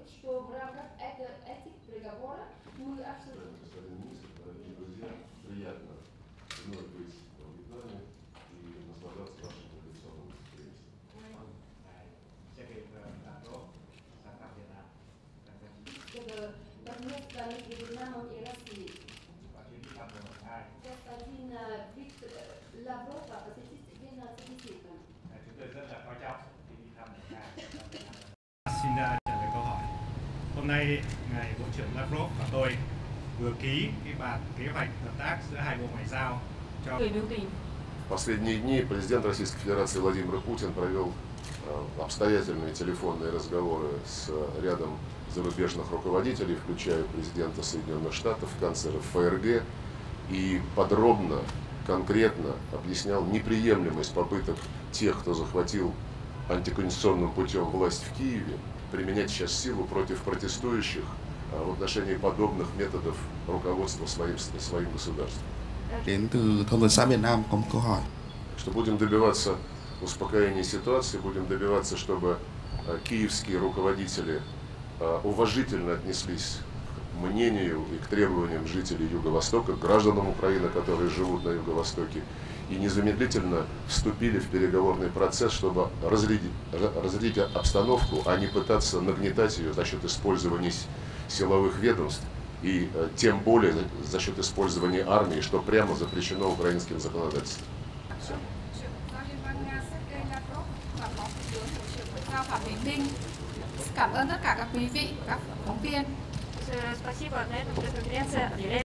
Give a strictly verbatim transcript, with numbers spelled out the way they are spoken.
что в рамках этих переговоров мы абсолютно... Господин министр, дорогие друзья, приятно вновь быть во Вьетнаме и наслаждаться вашим традиционным гостеприимством. Это совместно между Вьетнамом и Россией. Господин Виктор Лавров посетит двенадцать визитов. Xin trả lời câu hỏi. Hôm nay ngài Bộ trưởng Lavrov và tôi vừa ký cái bản kế hoạch hợp tác giữa hai bộ ngoại giao cho В последние дни президент Российской Федерации Владимир Путин провел обстоятельные телефонные разговоры с рядом зарубежных руководителей, включая президента Соединенных Штатов, канцлера ФРГ, и подробно, конкретно объяснял неприемлемость попыток тех, кто захватил антиконституционным путем власть в Киеве, применять сейчас силу против протестующих в отношении подобных методов руководства своим, своим государством. Đến từ Thông tấn xã Việt Nam có một câu hỏi. Что будем добиваться успокоения ситуации, будем добиваться, чтобы киевские руководители уважительно отнеслись к мнению и к требованиям жителей Юго-Востока, гражданам Украины, которые живут на Юго-Востоке, и незамедлительно вступили в переговорный процесс, чтобы разрядить, разрядить обстановку, а не пытаться нагнетать ее за счет использования силовых ведомств и тем более за счет использования армии, что прямо запрещено украинским законодательством. Cảm ơn tất cả các quý vị, các phóng viên. Спасибо. На этом конференция